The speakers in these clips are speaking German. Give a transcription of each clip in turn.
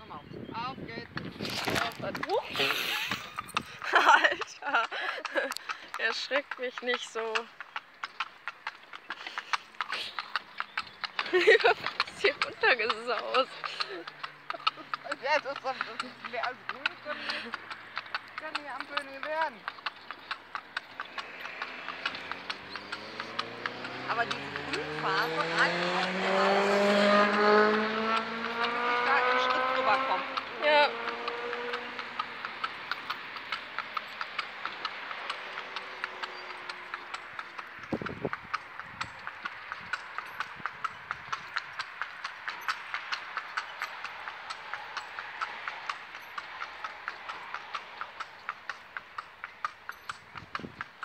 Auf geht's. Alter, erschreckt mich nicht so. Ist hier runtergesaust. Ja, das ist mehr als grün, kann die Ampel nicht werden. Aber diese Grünphase reicht auch nicht, damit ich da einen Schritt drüber komme. Ja.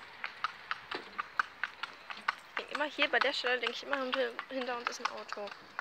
Immer hier bei der Stelle denke ich immer, hinter uns ist ein Auto.